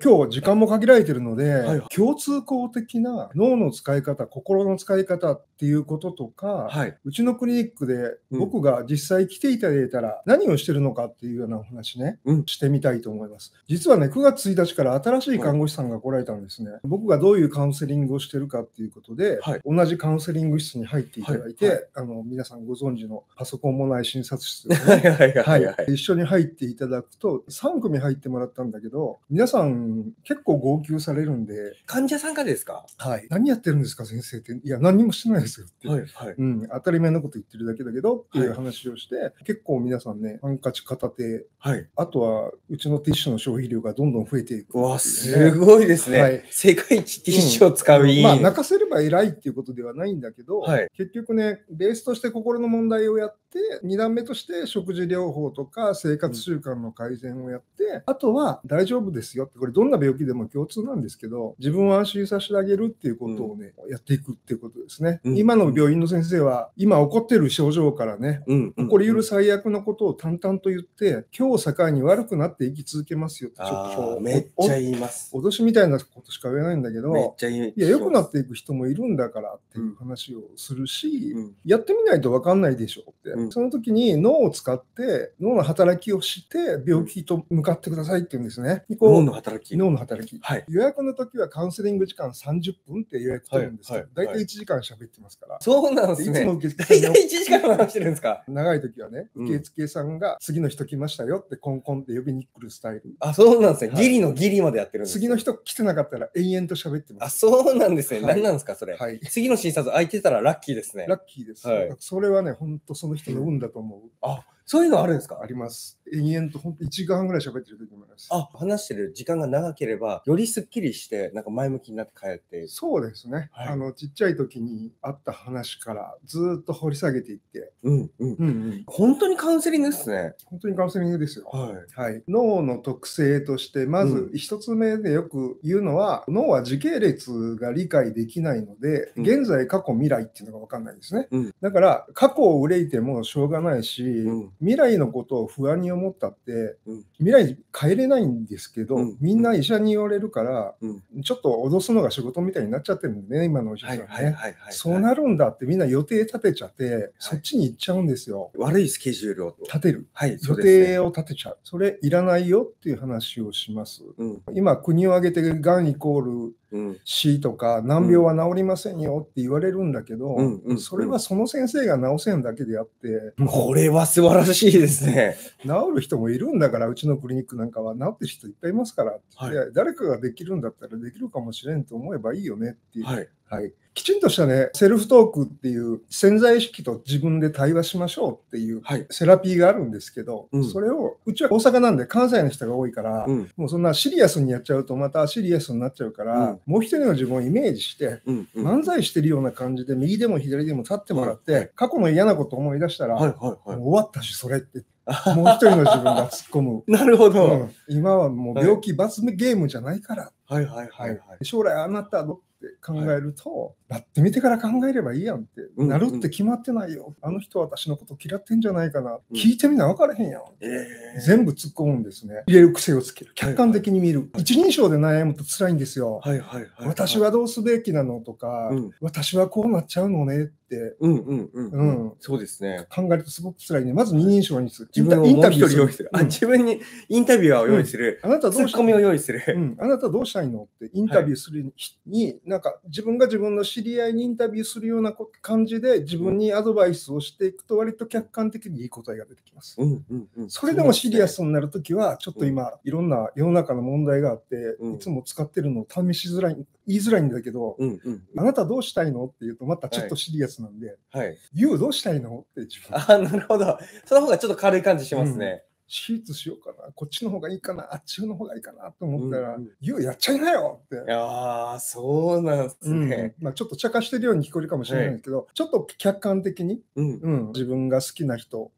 今日時間も限られてるので、 はい。 共通項的な脳の使い方、心の使い方っていうこととか、 はい。 うちのクリニックでうん。 僕が実際来ていただいたら何をしてるのかっていうようなお話ね、 うん。 してみたいと思います。実はね、9月1日から新しいはい。 看護師さんが来られたんですね。僕がどういうカウンセリングをしてるかっていうことで、 はい。 同じカウンセリング室に入っていたはい。 だいはい。 て、皆さんご存知のパソコンもない診察室ですはいね。 はいははいい。 はい。 一緒に入っていただくと、3組入ってもらったんだけど、皆さん結構号泣されるんで、 患者さんがですか？ はい。何やってるんですか、先生って。いや、何にもしてないですよって。 はいはい。 当たり前のこと言ってるだけだけどってはい。 いう話をして、結構皆さんね、ハンカチ片手、 はい。 あとはうちのティッシュの消費量がどんどん増えていくうわ、 っていうすね。 ごいですはね。 い。 世界一ティッシュを使う医まあ、 院。 泣かせれば偉いっていうことではないんだけど、 はい。 結局ね、ベースとして心の問題をやって、2段目として食事療法とか生活習慣の改善をやって、あとは大丈夫ですよって、これどんな病気でも共通なんですけど、自分を安心させてあげるっていうことをね、やっていくっていうことですね。今の病院の先生は、今起こってる症状からね、起こりうる最悪のことを淡々と言って、今日を境に悪くなって生き続けますよって、ちょっとこう、 めっちゃ言います。 脅しみたいなことしか言えないんだけめっど、 ちゃ言いや、良くなっていく人もいるんだからっていう話をするし、やってみないと分かんないでしょって。その時に脳を使って、脳の働きをして、病気と向かってくださいって言うんですね。 脳の働き。 脳の働き。 はい。 予約の時はカウンセリング時間30分って予約取るんですけど、大体1時間喋ってますから。 そうなんですね。 いつも受付大体1時間話してるんですか？ 長い時はね、受付さんが次の人来ましたよってコンコンって呼びに来るスタイル。 あ、そうなんですね。ギリのギリまでやってるんですね。 次の人来てなかったら延々と喋ってます。 あ、そうなんですね。何なんですか、それ。 はい。 次の診察空いてたらラッキーですね。 ラッキーです。それはね、本当その人の運だと思う。 あ、そういうのあるんですか？ あります。延々と本当1時間半ぐらい喋ってる時もあります。 あ、話してる時間が長ければ、よりすっきりして、なんか前向きになって帰って。 そうですね。ちっちゃい時にあった話からずっと掘り下げていって。 本当にカウンセリングですね。 本当にカウンセリングですよ。はい。脳の特性として、まず一つ目でよく言うのは、脳は時系列が理解できないので、現在、過去、未来っていうのが分かんないんですね。だから、過去を憂いてもしょうがないし、未来のことを不安に思ったって、未来に変えれないんですけど、みんな医者に言われるから、ちょっと脅すのが仕事みたいになっちゃってるんでね、今のお医者さんね。そうなるんだってみんな予定立てちゃって、そっちに行っちゃうんですよ。 悪いスケジュールを立てる。予定を立てちゃう。それいらないよっていう話をします。今、国を挙げてがんイコール死とか難病は治りませんよって言われるんだけど、それはその先生が治せんだけであって、 これは素晴らしいですね。 治る人もいるんだから、うちのクリニックなんかは治ってる人いっぱいいますから、誰かができるんだったらできるかもしれんと思えばいいよねっていう。きちんとしたね、セルフトークっていう潜在意識と自分で対話しましょうっていうセラピーがあるんですけど、それを、うちは大阪なんで関西の人が多いから、もうそんなシリアスにやっちゃうとまたシリアスになっちゃうから、もう一人の自分をイメージして、漫才してるような感じで右でも左でも立ってもらって、過去の嫌なことを思い出したら、もう終わったし、それって。もう一人の自分が突っ込む。 なるほど。 今はもう病気罰ゲームじゃないから。将来あなたどって考えると、なってみてから考えればいいやんって、なるって決まってないよ。あの人は私のこと嫌ってんじゃないかな。聞いてみな分からへんやん。全部突っ込むんですね。入れる癖をつける。客観的に見る。一人称で悩むと辛いんですよ。私はどうすべきなのとか、私はこうなっちゃうのねって。 そうですね。 考えるとすごく辛いね。まず二人称にする。 自分をもう一人用意する。自分にインタビュアーを用意する。 あなたどうツッコミを用意する。 あなたどうしたいのってインタビューするに、なんか自分が自分の知り合いにインタビューするような感じで自分にアドバイスをしていくと割と客観的にいい答えが出てきます。それでもシリアスになるときはちょっと今いろんな世の中の問題があっていつも使ってるのを試しづらい、言いづらいんだけど、あなたどうしたいのって言うとまたちょっとシリアスなんで、言うどうしたいのって自分。 なるほど。その方がちょっと軽い感じしますね。 手術しようかな、こっちの方がいいかな、あっちの方がいいかなと思ったら、言うやっちゃいなよって。 そうなんですね。 ちょっと茶化してるように聞こえるかもしれないけど、ちょっと客観的に、自分が好きな人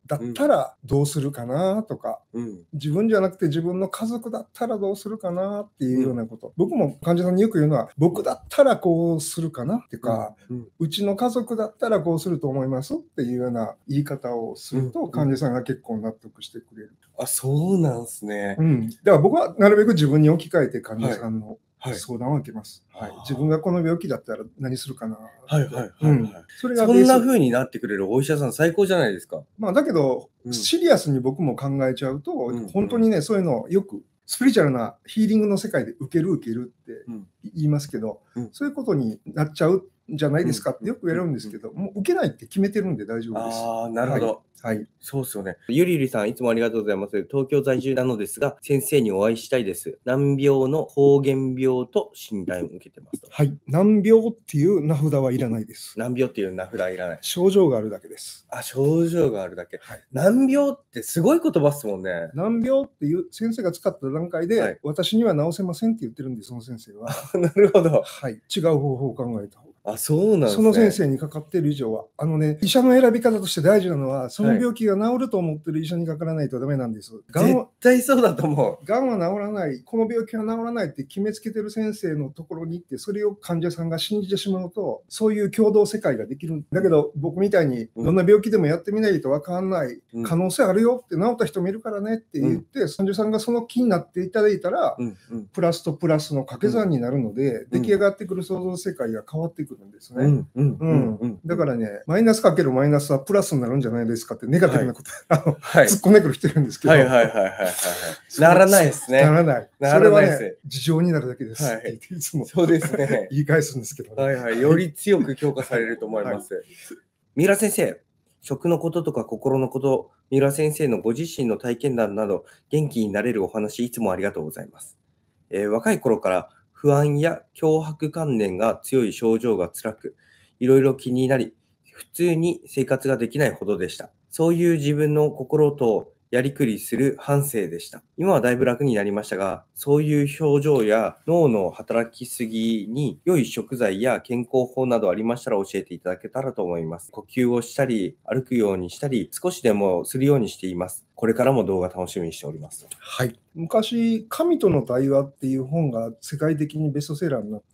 だったらどうするかなとか、自分じゃなくて自分の家族だったらどうするかなっていうようなこと、僕も患者さんによく言うのは、僕だったらこうするかなっていうか、うちの家族だったらこうすると思いますっていうような言い方をすると、患者さんが結構納得してくれる。 あ、そうなんですね。 だから僕はなるべく自分に置き換えて患者さんの相談を受けます。自分がこの病気だったら何するかな。 それがそんな風になってくれるお医者さん最高じゃないですか。 だけど、シリアスに僕も考えちゃうと、本当にね、そういうのをよくスピリチュアルなヒーリングの世界で受けるって言いますけど、そういうことになっちゃうんじゃないですかってよく言われるんですけど、もう受けないって決めてるんで大丈夫です。 ああ、なるほど。はい。そうですよね。ゆりゆりさん、いつもありがとうございます。東京在住なのですが、先生にお会いしたいです。難病の膠原病と診断を受けてますと。 はい。難病っていう名札はいらないです。 難病っていう名札はいらない。 症状があるだけです。 あ、症状があるだけ。はい、難病ってすごい言葉っすもんね。 難病っていう先生が使った段階で、私には治せませんって言ってるんで、その先生は。 なるほど。 はい。違う方法を考えた方が。 あ、そうなんですね。 その先生にかかっている以上は、医者の選び方として大事なのは、その病気が治ると思ってる医者にかからないとダメなんです。 絶対そうだと思う。がんは治らない、この病気は治らないって決めつけてる先生のところに行って、それを患者さんが信じてしまうと、そういう共同世界ができるんだけど、僕みたいに、どんな病気でもやってみないと分かんない、可能性あるよって、治った人もいるからねって言って、患者さんがその気になっていただいたら、プラスとプラスの掛け算になるので、出来上がってくる想像世界が変わってくるんですね。だからね、マイナスかけるマイナスはプラスになるんじゃないですかってネガティブなこと、突っ込んでくる人いるんですけど、 ならないですね。 ならない。それはね、事情になるだけですっていつもそうですね。 言い返すんですけど、 より強く強化されると思います。三浦先生、食のこととか心のこと、三浦先生のご自身の体験談など、元気になれるお話、いつもありがとうございます。若い頃から不安や強迫観念が強い症状が辛く、いろいろ気になり、普通に生活ができないほどでした。そういう自分の心とやりくりする反省でした。今はだいぶ楽になりましたが、そういう表情や脳の働きすぎに良い食材や健康法などありましたら教えていただけたらと思います。呼吸をしたり、歩くようにしたり、少しでもするようにしています。これからも動画楽しみにしております。 はい。昔、神との対話っていう本が世界的にベストセラーになって、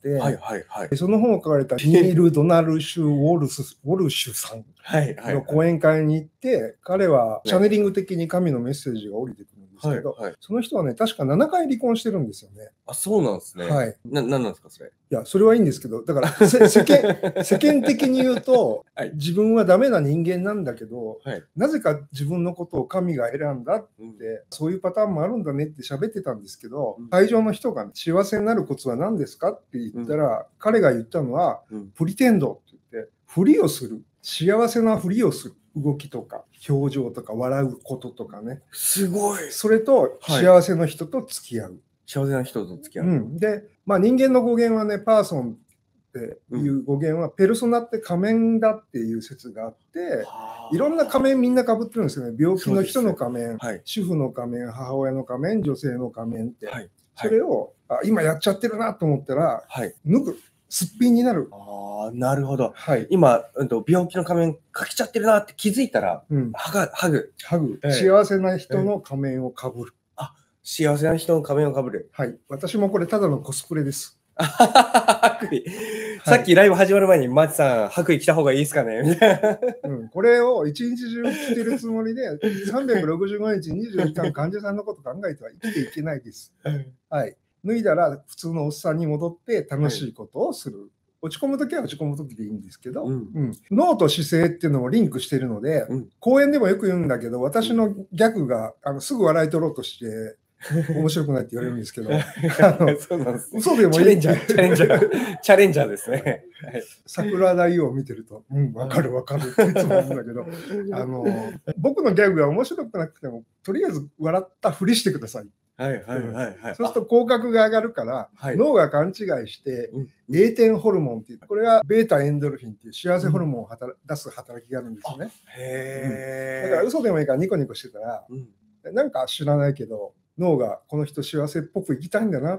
その本を書かれたニール・ドナルシュ・ウォルシュさんの講演会に行って、彼はチャネリング的に神のメッセージが降りてくるんですけど、その人はね、確か7回離婚してるんですよね。 あ、そうなんですね。はい。なんなんですか、それ。 いや、それはいいんですけど、だから世間的に言うと、自分はダメな人間なんだけど、なぜか自分のことを神が選んだって、そういうパターンもあるんだねって喋ってたんですけど、会場の人が幸せになるコツは何ですかって言ったら、彼が言ったのは、プリテンドって言って、ふりをする。幸せなふりをする。動きとか表情とか笑うこととかね。 すごい。 それと幸せの人と付き合う。 幸せな人と付き合う。 で、人間の語源はね、パーソンっていう語源は、ペルソナって仮面だっていう説があって、いろんな仮面みんな被ってるんですよね。病気の人の仮面、主婦の仮面、母親の仮面、女性の仮面って。それを今やっちゃってるなと思ったら、脱ぐ。すっぴんになる。 ああ、なるほど。今、病気の仮面かけちゃってるなって気づいたら、ハグ。 幸せな人の仮面をかぶる。 幸せな人の仮面をかぶる。 はい。私もこれただのコスプレです。 白衣。さっきライブ始まる前に、マチさん、白衣着た方がいいですかねみたいな。これを一日中着てるつもりで、365日24時間患者さんのこと考えては生きていけないです。はい。脱いだら普通のおっさんに戻って楽しいことをする。落ち込むときは落ち込むときでいいんですけど、脳と姿勢っていうのもリンクしているので、講演でもよく言うんだけど、私のギャグがすぐ笑い取ろうとして面白くないって言われるんですけど、嘘でもいい。 チャレンジャーですね。 桜大王を見てると、わかるわかるっていつも言うんだけど、僕のギャグが面白くなくても、とりあえず笑ったふりしてください。そうすると口角が上がるから、脳が勘違いして、栄転ホルモンっていう、これはベータエンドルフィンっていう幸せホルモンを出す働きがあるんですね。だから嘘でもいいからニコニコしてたら、なんか知らないけど、脳がこの人幸せっぽく生きたいんだなって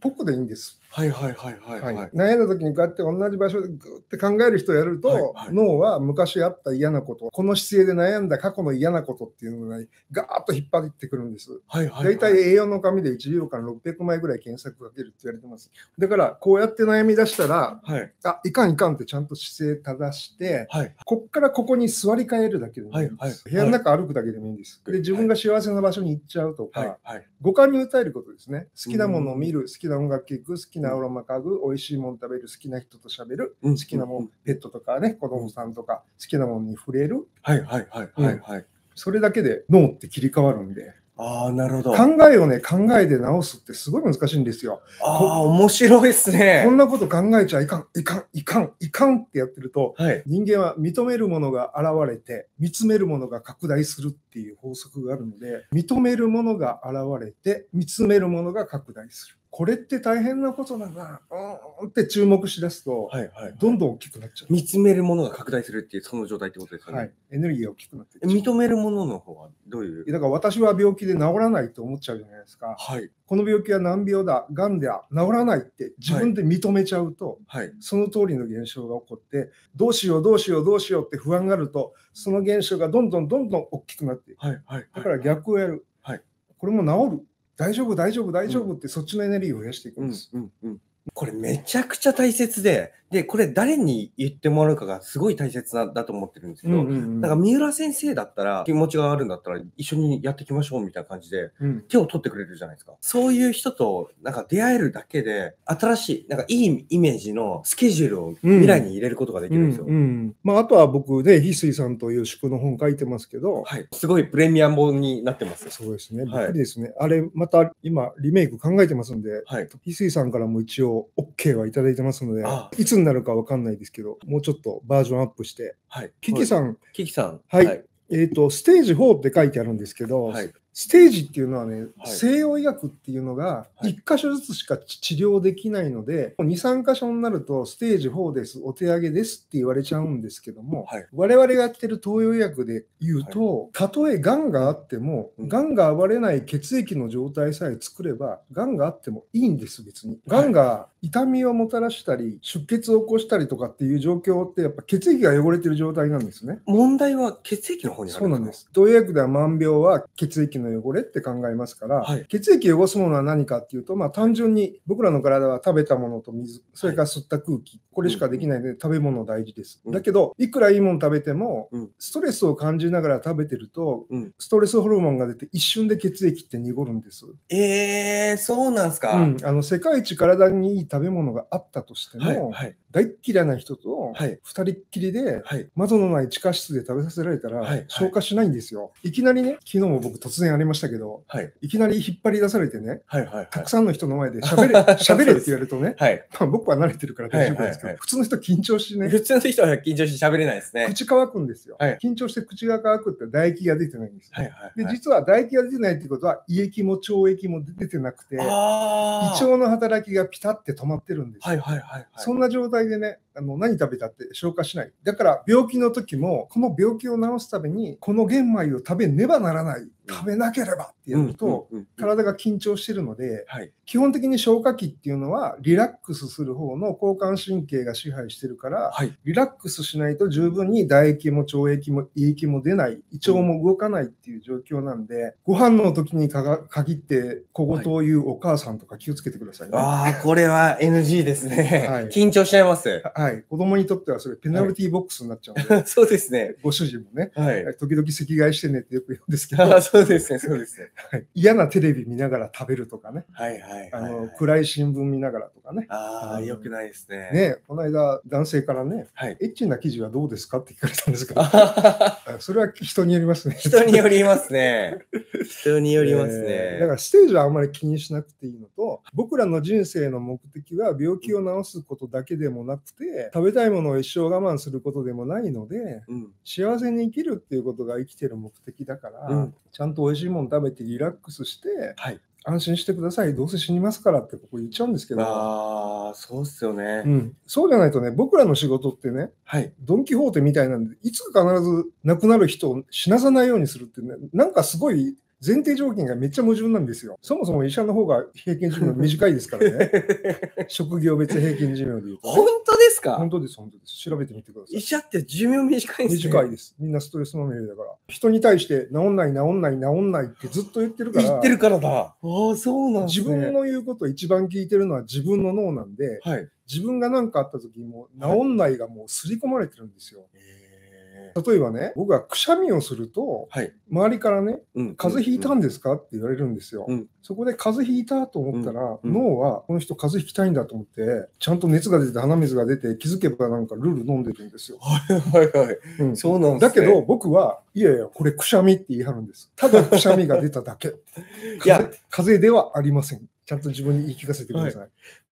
ぽくでいいんです。 はいはいはいはいはい。 悩んだ時にこうやって同じ場所でぐーって考える人をやると、脳は昔あった嫌なこと、この姿勢で悩んだ過去の嫌なことっていうのがガーッと引っ張ってくるんです。大体 A4 の紙で1秒間600枚ぐらい検索かけるって言われてます。だからこうやって悩み出したら、いかんいかんってちゃんと姿勢正して、こっからここに座り替えるだけでもいいんです。部屋の中歩くだけでもいいんです。で、自分が幸せな場所に行っちゃうとか、五感に訴えることですね。好きなものを見る、好きな音楽聴く、好きなアロマ嗅ぐ、美味しいもの食べる、好きな人と喋る、好きなもの、ペットとかね、子供さんとか、好きなものに触れる。それだけで脳って切り替わるんで。 ああ、なるほど。 考えをね、考えで直すってすごい難しいんですよ。 ああ、面白いですね。 こんなこと考えちゃいかん、いかん、いかん、いかんってやってると、人間は認めるものが現れて、見つめるものが拡大するっていう法則があるので、認めるものが現れて、見つめるものが拡大する。これって大変なことだな、って注目しだすと、どんどん大きくなっちゃう。 見つめるものが拡大するっていう、その状態ってことですかね。 エネルギーが大きくなって認めるものの方はどういう？ だから私は病気で治らないと思っちゃうじゃないですか。この病気は難病だ、がんだ、治らないって自分で認めちゃうと、その通りの現象が起こって、どうしようどうしようどうしようって不安があると、その現象がどんどんどんどん大きくなっていく。だから逆をやる。これも治る。大丈夫、大丈夫、大丈夫ってそっちのエネルギーを増やしていくんです。 これめちゃくちゃ大切で、これ誰に言ってもらうかがすごい大切だと思ってるんですけど、なんか三浦先生だったら、気持ちがあるんだったら一緒にやっていきましょうみたいな感じで、手を取ってくれるじゃないですか。そういう人となんか出会えるだけで、新しい、なんかいいイメージのスケジュールを未来に入れることができるんですよ。 あとは僕で、翡翠さんという宿の本書いてますけど、 すごいプレミアム本になってます。 そうですね。びっくりですね。あれ、また今、リメイク考えてますんで、翡翠さんからも一応 OK はいただいてますので、いつになるかわかんないですけど、もうちょっとバージョンアップして、キキさん、ステージ4って書いてあるんですけど、ステージっていうのはね、西洋医学っていうのが1箇所ずつしか治療できないので、2、3箇所になるとステージ4です、お手上げですって言われちゃうんですけども、我々がやってる東洋医学で言うと、たとえがんがあっても、がんが暴れない血液の状態さえ作れば、がんがあってもいいんです、別に。がんが痛みをもたらしたり、出血を起こしたりとかっていう状況って、やっぱ血液が汚れてる状態なんですね。 問題は血液の方にあるんですか？ そうなんです。東洋医学では万病は血液の汚れって考えますから、血液を汚すものは何かっていうと、単純に僕らの体は食べたものと水、それから吸った空気、これしかできないので食べ物大事です。だけど、いくらいいもの食べても、ストレスを感じながら食べてると、ストレスホルモンが出て一瞬で血液って濁るんです。 そうなんですか。 世界一体にいい食べ物があったとしても、大っ嫌いな人と2人っきりで窓のない地下室で食べさせられたら消化しないんですよ。いきなりね、昨日も僕突然ありましたけど、いきなり引っ張り出されてね、たくさんの人の前で喋れって言われるとね、僕は慣れてるから大丈夫ですけど、普通の人緊張してね、 普通の人は緊張して喋れないですね。 口乾くんですよ。緊張して口が乾くって唾液が出てないんです。で、実は唾液が出てないってことは胃液も腸液も出てなくて、胃腸の働きがピタって止まってるんですよ。そんな状態でね、何食べたって消化しない。だから病気の時も、この病気を治すために、この玄米を食べねばならない。食べなければってやると、体が緊張してるので、基本的に消化器っていうのは、リラックスする方の交感神経が支配してるから、リラックスしないと十分に唾液も腸液も胃液も出ない、胃腸も動かないっていう状況なんで、ご飯の時に限って小言を言うお母さんとか気をつけてくださいね。 これは NG ですね。緊張しちゃいます。 子供にとってはそれペナルティーボックスになっちゃうので、 そうですね。 ご主人もね、時々席替えしてねってよく言うんですけど、 そうですね、そうですね。 嫌なテレビ見ながら食べるとかね、暗い新聞見ながらとかね。 よくないですね。 ね、この間男性からね、エッチな記事はどうですかって聞かれたんですけど、それは人によりますね。 人によりますね。人によりますね。 だからステージはあんまり気にしなくていいのと、僕らの人生の目的は病気を治すことだけでもなくて、食べたいものを一生我慢することでもないので、幸せに生きるっていうことが生きてる目的だから、ちゃんと美味しいもの食べてリラックスして、安心してください、どうせ死にますからってここ言っちゃうんですけど、 そうっすよね。 そうじゃないとね、僕らの仕事ってね、ドン・キホーテみたいなんで、いつか必ず亡くなる人を死なさないようにするってね、なんかすごい前提条件がめっちゃ矛盾なんですよ。そもそも医者の方が平均寿命短いですからね。職業別平均寿命でいうと、ね。 本当ですか？ 本当です、本当です。調べてみてください。 医者って寿命短いんですね。 短いです。みんなストレスまみれだから。人に対して治んない、治んない、治んないってずっと言ってるから。 言ってるからだ。ああ、そうなんですね。 自分の言うことを一番聞いてるのは自分の脳なんで、はい、自分が何かあった時も治んないがもう刷り込まれてるんですよ。例えばね、僕がくしゃみをすると、はい、周りからね、風邪ひいたんですかって言われるんですよ。そこで風邪ひいたと思ったら、脳はこの人風邪ひきたいんだと思って、ちゃんと熱が出て鼻水が出て気づけばなんかルール飲んでるんですよ。はいはいはい。そうなんですね。だけど僕は、いやいや、これくしゃみって言い張るんです。ただくしゃみが出ただけ。風邪ではありません。ちゃんと自分に言い聞かせてください。はい、